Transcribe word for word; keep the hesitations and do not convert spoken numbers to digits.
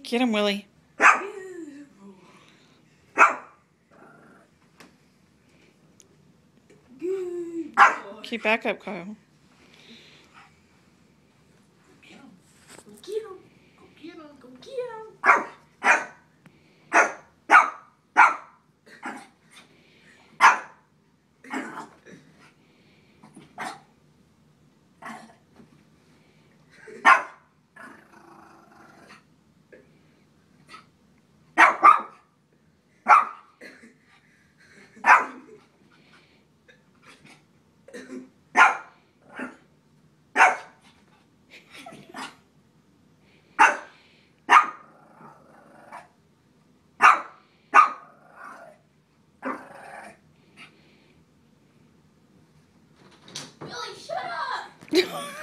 Get him, Willie. Good boy. Keep back up, Kyle. Go get him. Go get him. Go get him. Go get him. Willy, shut up!